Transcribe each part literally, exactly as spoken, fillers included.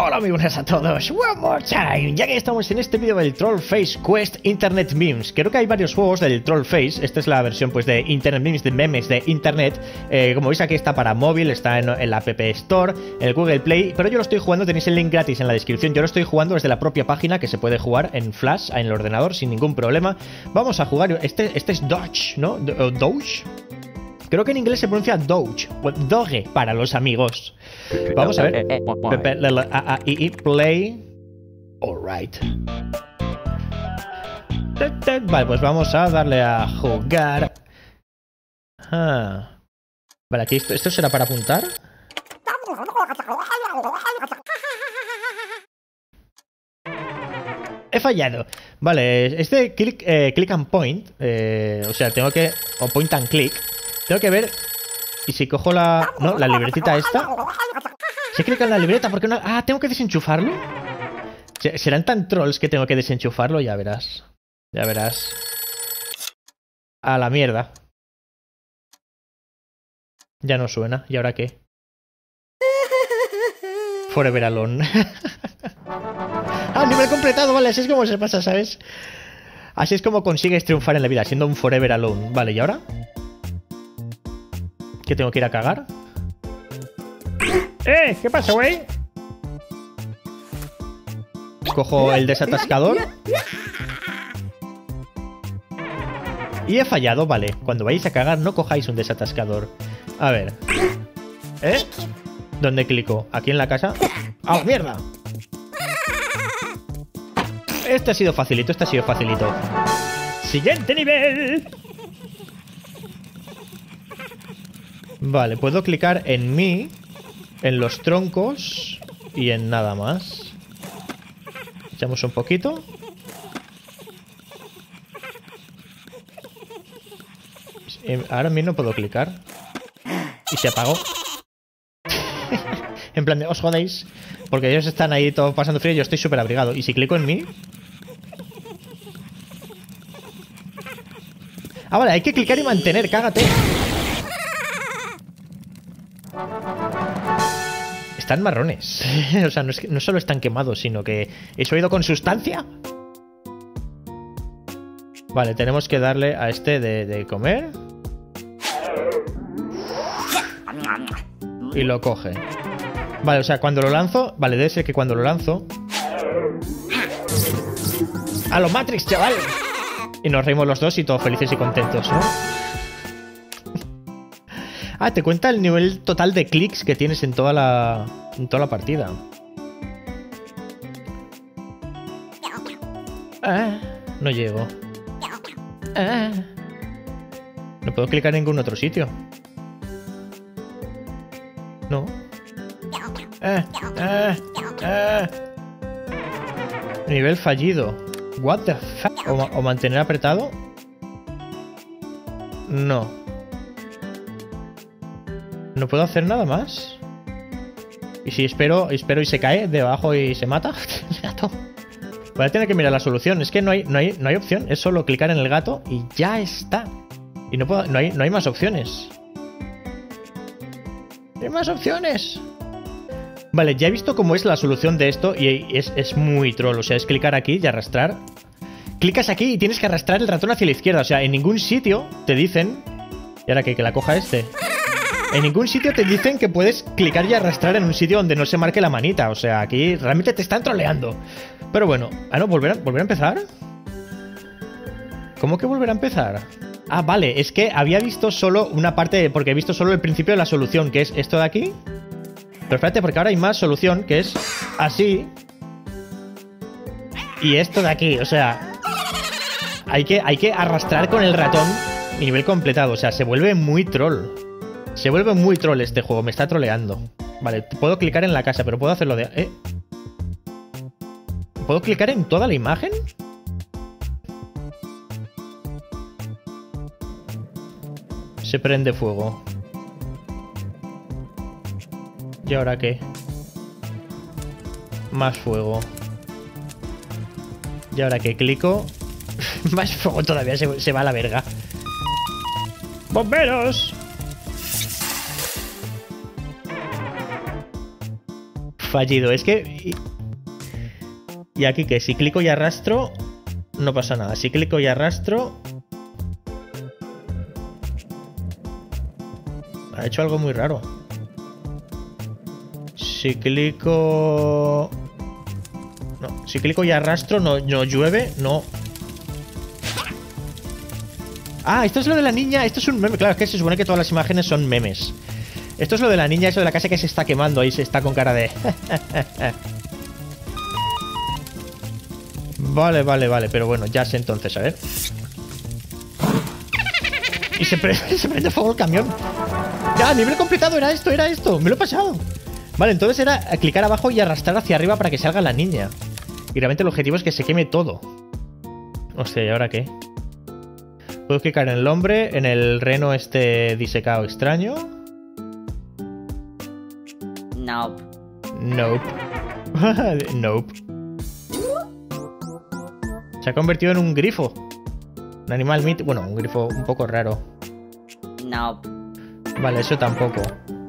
Hola, muy buenas a todos, one more time. Ya que estamos en este vídeo del Trollface Quest Internet Memes. Creo que hay varios juegos del Trollface. Esta es la versión pues de Internet Memes, de memes de Internet. eh, Como veis aquí está para móvil, está en, en la App Store, en el Google Play. Pero yo lo estoy jugando, tenéis el link gratis en la descripción. Yo lo estoy jugando desde la propia página, que se puede jugar en Flash, en el ordenador, sin ningún problema. Vamos a jugar, este, este es Dodge, ¿no? Doge. Creo que en inglés se pronuncia Doge, o Doge para los amigos. Vamos a ver. Play. Alright. Vale, pues vamos a darle a jugar. Ah. Vale, aquí esto, esto será para apuntar. He fallado. Vale, este click, eh, click and point. Eh, o sea, tengo que. O point and click. Tengo que ver. Y si cojo la. No, la libretita esta. Si clico en la libreta, ¿por qué no? Ah, tengo que desenchufarlo. ¿Serán tan trolls que tengo que desenchufarlo? Ya verás. Ya verás. A la mierda. Ya no suena. ¿Y ahora qué? Forever Alone. Ah, nivel completado, vale, así es como se pasa, ¿sabes? Así es como consigues triunfar en la vida, siendo un Forever Alone. Vale, ¿y ahora? ¿Qué tengo que ir a cagar? ¡Eh! ¿Qué pasa, güey? Cojo el desatascador. Y he fallado, vale. Cuando vayáis a cagar, no cojáis un desatascador. A ver. ¿Eh? ¿Dónde clico? ¿Aquí en la casa? ¡Ah, mierda! Este ha sido facilito, este ha sido facilito. ¡Siguiente nivel! Vale, puedo clicar en mí, en los troncos y en nada más. Echamos un poquito. Ahora en mí no puedo clicar. Y se apagó. En plan de, os jodéis. Porque ellos están ahí todo pasando frío y yo estoy súper abrigado. ¿Y si clico en mí? Ah, vale, hay que clicar y mantener, cágate. Están marrones. O sea, no, es que, no solo están quemados, sino que ¿he oído con sustancia? Vale, tenemos que darle a este de, de comer. Y lo coge. Vale, o sea, cuando lo lanzo... Vale, debe ser que cuando lo lanzo... ¡A los Matrix, chaval! Y nos reímos los dos y todos felices y contentos, ¿no? Ah, te cuenta el nivel total de clics que tienes en toda la... En toda la partida. Ah, no llego. Ah, no puedo clicar en ningún otro sitio. No. Ah, ah, ah. Nivel fallido. What the fuck? ¿O, o mantener apretado? No. ¿No puedo hacer nada más? ¿Y si espero, espero y se cae debajo y se mata? El gato. Voy a tener que mirar la solución. Es que no hay, no hay, no hay opción. Es solo clicar en el gato y ya está. Y no puedo, no hay, no hay más opciones. ¿No hay más opciones? Vale, ya he visto cómo es la solución de esto y es, es muy troll. O sea, es clicar aquí y arrastrar. Clicas aquí y tienes que arrastrar el ratón hacia la izquierda. O sea, en ningún sitio te dicen... ¿Y ahora qué? Que la coja este. En ningún sitio te dicen que puedes clicar y arrastrar en un sitio donde no se marque la manita. O sea, aquí realmente te están troleando. Pero bueno, ah, no, ¿volver a, ¿volver a empezar? ¿Cómo que volver a empezar? Ah, vale, es que había visto solo una parte, porque he visto solo el principio de la solución, que es esto de aquí. Pero espérate, porque ahora hay más solución, que es así. Y esto de aquí, o sea... Hay que, hay que arrastrar con el ratón nivel completado, o sea, se vuelve muy troll. Se vuelve muy troll este juego, me está troleando. Vale, puedo clicar en la casa, pero puedo hacerlo de... ¿Eh? ¿Puedo clicar en toda la imagen? Se prende fuego. ¿Y ahora qué? Más fuego. ¿Y ahora qué? Clico. Más fuego todavía, se, se va a la verga. ¡Bomberos! fallido. Es que... Y, y aquí que si clico y arrastro, no pasa nada. Si clico y arrastro... Ha hecho algo muy raro. Si clico... No, si clico y arrastro, no, no llueve, no... Ah, esto es lo de la niña. Esto es un meme. Claro, es que se supone que todas las imágenes son memes. Esto es lo de la niña, eso de la casa que se está quemando. Ahí se está con cara de... Vale, vale, vale. Pero bueno, ya sé entonces, a ver. Y se prende, se prende fuego el camión. Ya, nivel completado, era esto, era esto. Me lo he pasado. Vale, entonces era clicar abajo y arrastrar hacia arriba para que salga la niña. Y realmente el objetivo es que se queme todo. Hostia, ¿y ahora qué? Puedo clicar en el hombre, en el reno este disecado extraño. Nope. Nope. Nope. Se ha convertido en un grifo. Un animal mítico. Bueno, un grifo un poco raro. Nope. Vale, eso tampoco.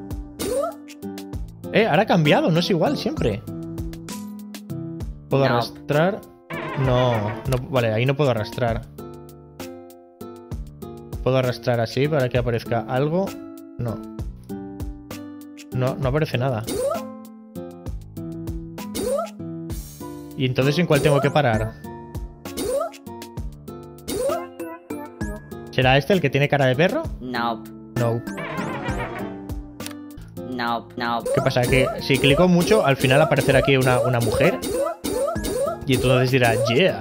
Eh, ahora ha cambiado, no es igual siempre. ¿Puedo No. arrastrar? No, no, vale, ahí no puedo arrastrar. ¿Puedo arrastrar así para que aparezca algo? No. No, no aparece nada. ¿Y entonces en cuál tengo que parar? ¿Será este el que tiene cara de perro? Nope. No. Nope. Nope. ¿Qué pasa? Que si clico mucho, al final aparecerá aquí una, una mujer. Y entonces dirá, yeah.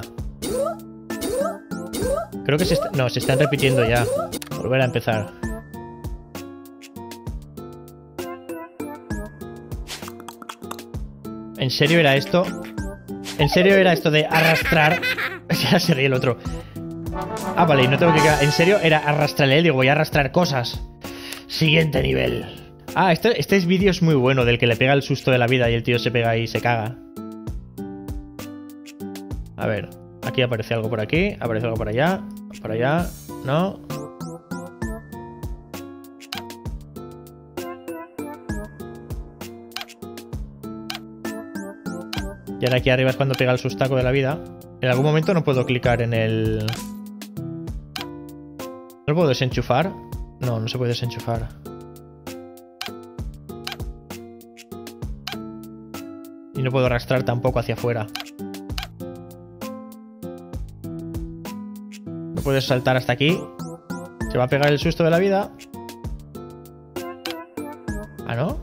Creo que se está... No, se están repitiendo ya. Volver a empezar. ¿En serio era esto? ¿En serio era esto de arrastrar? Ya se ríe el otro. Ah, vale, y no tengo que... En serio era arrastrarle. Digo, voy a arrastrar cosas. Siguiente nivel. Ah, este, este es vídeo es muy bueno, del que le pega el susto de la vida y el tío se pega y se caga. A ver, aquí aparece algo por aquí, aparece algo por allá, por allá, no. Y ahora aquí arriba es cuando pega el sustaco de la vida. En algún momento no puedo clicar en el... ¿No lo puedo desenchufar? No, no se puede desenchufar. Y no puedo arrastrar tampoco hacia afuera. No puedes saltar hasta aquí. Se va a pegar el susto de la vida. ¿Ah, no?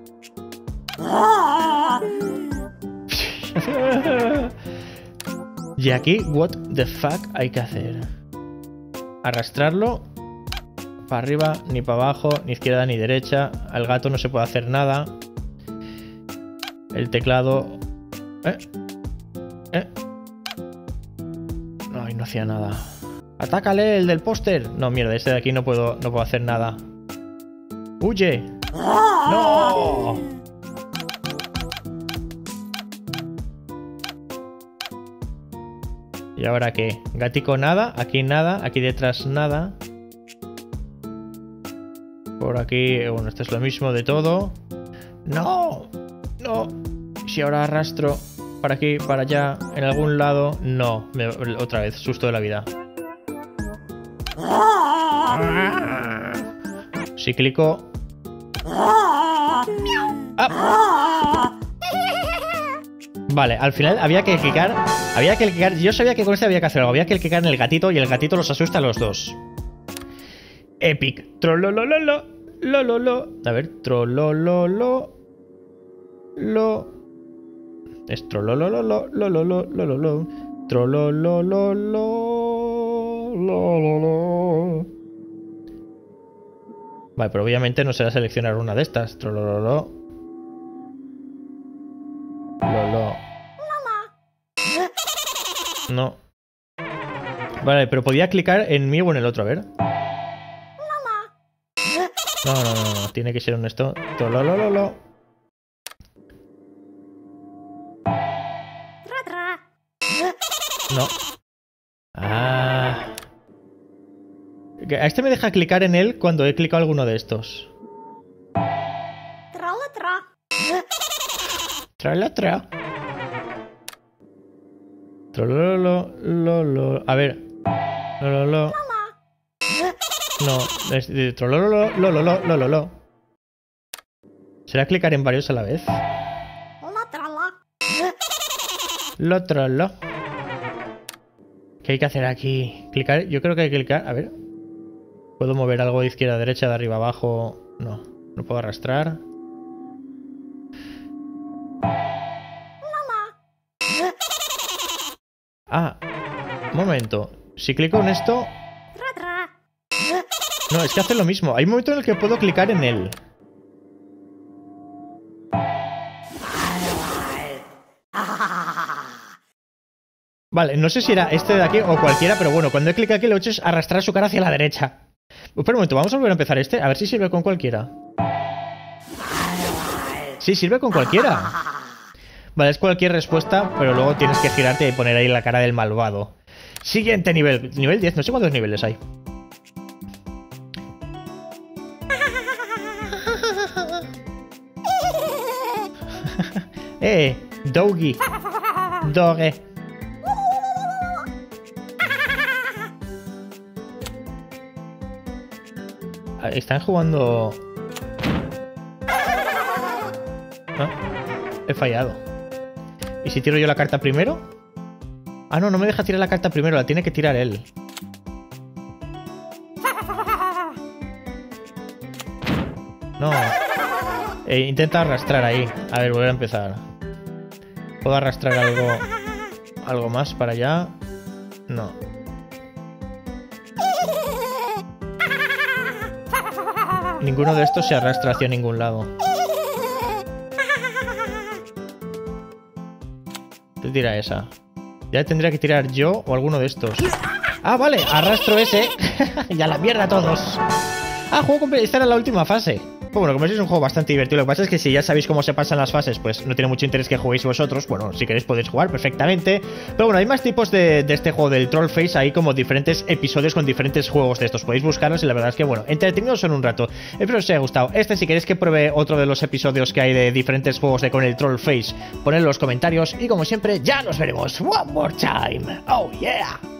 Y aquí, what the fuck hay que hacer? Arrastrarlo. Para arriba, ni para abajo, ni izquierda ni derecha. Al gato no se puede hacer nada. El teclado... ¿Eh? ¿Eh? No, y no hacía nada. ¡Atácale, el del póster! No, mierda, este de aquí no puedo, no puedo hacer nada. ¡Huye! ¡No! ¿Y ahora qué? Gatico nada, aquí nada, aquí detrás nada. Por aquí, bueno, esto es lo mismo de todo. ¡No! ¡No! Si ahora arrastro para aquí, para allá, en algún lado... No, me, otra vez, susto de la vida. Si clico... ¡Ah! Vale, al final había que clicar... Había que clicar... Yo sabía que con este había que hacer algo. Había que clicar en el gatito y el gatito los asusta a los dos. Epic. Trololololo. Lololo. A ver, trolololo. Lo. Es trolololo. Lololo. Lololo. Trolololo. Lololo. Vale, pero obviamente no será seleccionar una de estas. Trolololo. Lolo. No. Vale, pero podía clicar en mí o en el otro, a ver. No, no, no, no. Tiene que ser un esto. Trolololo. No. Ah. A este me deja clicar en él cuando he clicado alguno de estos. Trololo, tro. Trololo, lo, lo. A ver. Lololo. No, es de trololo, lo, lo, lo, lo, lo, lo. ¿Será clicar en varios a la vez? Lo, trolo. ¿Qué hay que hacer aquí? Clicar, yo creo que hay que clicar. A ver. ¿Puedo mover algo de izquierda a derecha, de arriba a abajo? No, no puedo arrastrar. Ah, un momento. Si clico en esto... No, es que hace lo mismo. Hay un momento en el que puedo clicar en él. Vale, no sé si era este de aquí o cualquiera, pero bueno, cuando he clicado aquí lo he hecho es arrastrar su cara hacia la derecha. Espera un momento, vamos a volver a empezar este, a ver si sirve con cualquiera. Sí, sirve con cualquiera. Vale, es cualquier respuesta, pero luego tienes que girarte y poner ahí la cara del malvado. Siguiente nivel, nivel diez, no sé cuántos niveles hay. Eh, Doggy. Doge. Están jugando... ¿Ah? He fallado. ¿Y si tiro yo la carta primero? Ah, no, no me deja tirar la carta primero, la tiene que tirar él. No. Eh, intenta arrastrar ahí. A ver, volver a empezar. ¿Puedo arrastrar algo... algo más para allá? No. Ninguno de estos se arrastra hacia ningún lado. Te tira esa. Ya tendría que tirar yo o alguno de estos. Ah, vale, arrastro ese. Y a la mierda todos. Ah, juego completo. Esta era la última fase. Pues bueno, como veis es un juego bastante divertido. Lo que pasa es que si ya sabéis cómo se pasan las fases, pues no tiene mucho interés que juguéis vosotros. Bueno, si queréis podéis jugar perfectamente. Pero bueno, hay más tipos de, de este juego del Trollface. Hay como diferentes episodios con diferentes juegos de estos. Podéis buscarlos y la verdad es que, bueno, entretenidos son un rato. Espero que os haya gustado. Este, si queréis que pruebe otro de los episodios que hay de diferentes juegos de con el Trollface, ponedlo en los comentarios. Y como siempre, ya nos veremos. One more time. Oh, yeah.